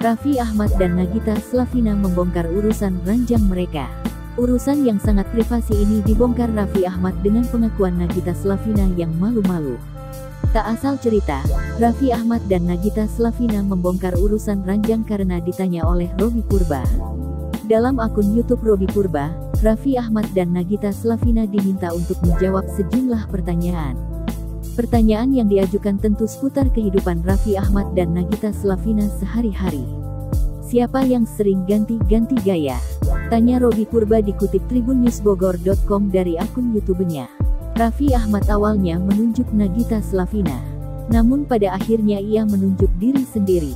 Raffi Ahmad dan Nagita Slavina membongkar urusan ranjang mereka. Urusan yang sangat privasi ini dibongkar Raffi Ahmad dengan pengakuan Nagita Slavina yang malu-malu. Tak asal cerita, Raffi Ahmad dan Nagita Slavina membongkar urusan ranjang karena ditanya oleh Robby Purba. Dalam akun YouTube Robby Purba, Raffi Ahmad dan Nagita Slavina diminta untuk menjawab sejumlah pertanyaan. Pertanyaan yang diajukan tentu seputar kehidupan Raffi Ahmad dan Nagita Slavina sehari-hari. Siapa yang sering ganti-ganti gaya? Tanya Robby Purba dikutip tribunnewsbogor.com dari akun YouTube-nya. Raffi Ahmad awalnya menunjuk Nagita Slavina. Namun pada akhirnya ia menunjuk diri sendiri.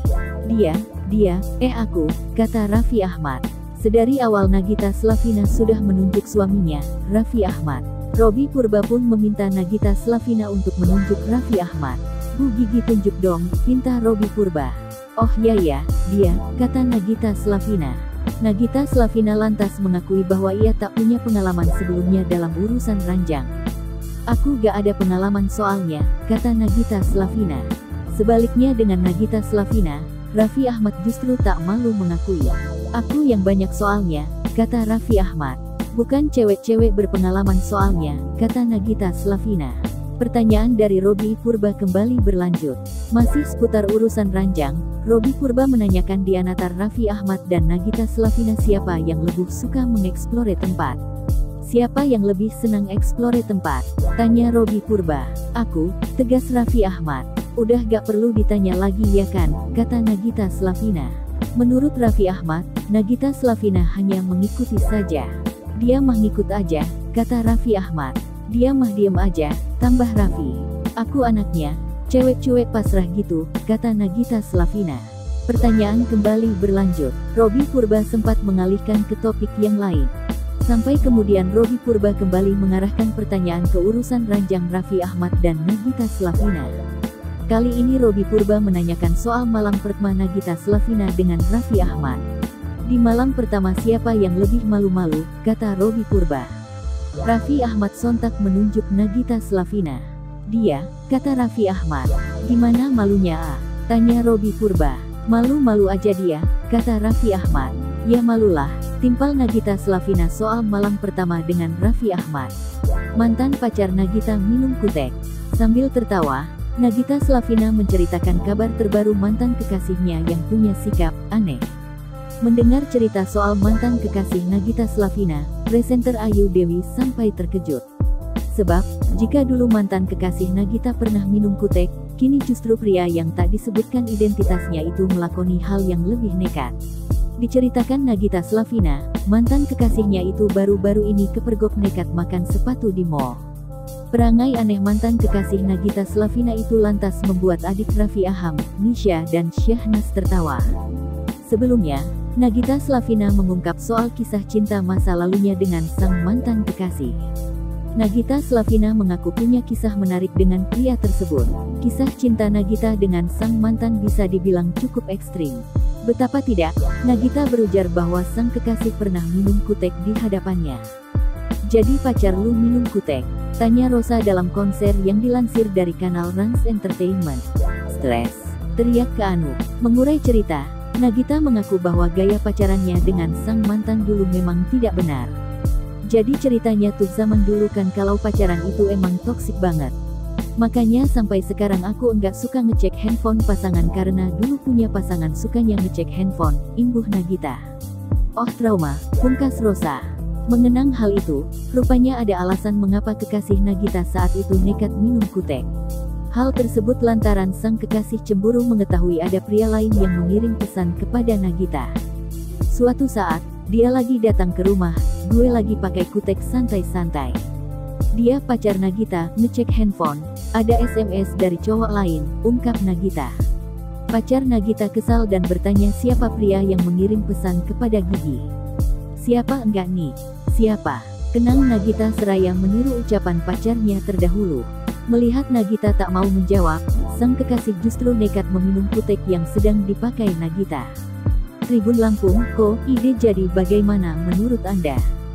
Aku, kata Raffi Ahmad. Sedari awal Nagita Slavina sudah menunjuk suaminya, Raffi Ahmad. Robby Purba pun meminta Nagita Slavina untuk menunjuk Raffi Ahmad. Bu Gigi tunjuk dong, pinta Robby Purba. Oh ya, dia, kata Nagita Slavina. Nagita Slavina lantas mengakui bahwa ia tak punya pengalaman sebelumnya dalam urusan ranjang. Aku gak ada pengalaman soalnya, kata Nagita Slavina. Sebaliknya dengan Nagita Slavina, Raffi Ahmad justru tak malu mengakui. Aku yang banyak soalnya, kata Raffi Ahmad. Bukan cewek-cewek berpengalaman soalnya, kata Nagita Slavina. Pertanyaan dari Robby Purba kembali berlanjut. Masih seputar urusan ranjang, Robby Purba menanyakan di antara Raffi Ahmad dan Nagita Slavina siapa yang lebih suka mengeksplore tempat. Siapa yang lebih senang eksplore tempat? Tanya Robby Purba. Aku, tegas Raffi Ahmad. Udah gak perlu ditanya lagi ya kan, kata Nagita Slavina. Menurut Raffi Ahmad, Nagita Slavina hanya mengikuti saja. Dia mah ngikut aja, kata Raffi Ahmad. Dia mah diem aja, tambah Raffi. Aku anaknya, cewek cuek pasrah gitu, kata Nagita Slavina. Pertanyaan kembali berlanjut. Robby Purba sempat mengalihkan ke topik yang lain. Sampai kemudian Robby Purba kembali mengarahkan pertanyaan ke urusan ranjang Raffi Ahmad dan Nagita Slavina. Kali ini Robby Purba menanyakan soal malam pertama Nagita Slavina dengan Raffi Ahmad. Di malam pertama siapa yang lebih malu-malu, kata Robby Purba. Raffi Ahmad sontak menunjuk Nagita Slavina. Dia, kata Raffi Ahmad. Gimana malunya tanya Robby Purba. Malu-malu aja dia, kata Raffi Ahmad. Ya malulah, timpal Nagita Slavina soal malam pertama dengan Raffi Ahmad. Mantan pacar Nagita minum kutek. Sambil tertawa, Nagita Slavina menceritakan kabar terbaru mantan kekasihnya yang punya sikap aneh. Mendengar cerita soal mantan kekasih Nagita Slavina, presenter Ayu Dewi sampai terkejut. Sebab, jika dulu mantan kekasih Nagita pernah minum kutek, kini justru pria yang tak disebutkan identitasnya itu melakoni hal yang lebih nekat. Diceritakan Nagita Slavina, mantan kekasihnya itu baru-baru ini kepergok nekat makan sepatu di mall. Perangai aneh mantan kekasih Nagita Slavina itu lantas membuat adik Raffi Ahmad, Nisha dan Syahnas tertawa. Sebelumnya, Nagita Slavina mengungkap soal kisah cinta masa lalunya dengan sang mantan kekasih. Nagita Slavina mengaku punya kisah menarik dengan pria tersebut. Kisah cinta Nagita dengan sang mantan bisa dibilang cukup ekstrim. Betapa tidak, Nagita berujar bahwa sang kekasih pernah minum kutek di hadapannya. Jadi pacar lu minum kutek? Tanya Rosa dalam konser yang dilansir dari kanal Rans Entertainment. Stres, teriak ke Anu. Mengurai cerita, Nagita mengaku bahwa gaya pacarannya dengan sang mantan dulu memang tidak benar. Jadi ceritanya tuh zaman dulu kan kalau pacaran itu emang toksik banget. Makanya sampai sekarang aku enggak suka ngecek handphone pasangan karena dulu punya pasangan sukanya ngecek handphone, imbuh Nagita. Oh trauma, pungkas Rosa. Mengenang hal itu, rupanya ada alasan mengapa kekasih Nagita saat itu nekat minum kutek. Hal tersebut lantaran sang kekasih cemburu mengetahui ada pria lain yang mengirim pesan kepada Nagita. Suatu saat, dia lagi datang ke rumah, gue lagi pakai kutek santai-santai. Dia pacar Nagita, ngecek handphone, ada SMS dari cowok lain, ungkap Nagita. Pacar Nagita kesal dan bertanya siapa pria yang mengirim pesan kepada Gigi. Siapa enggak nih? Siapa? Kenang Nagita seraya meniru ucapan pacarnya terdahulu. Melihat Nagita tak mau menjawab, sang kekasih justru nekat meminum kutek yang sedang dipakai Nagita. Tribun Lampung, ide jadi bagaimana menurut Anda?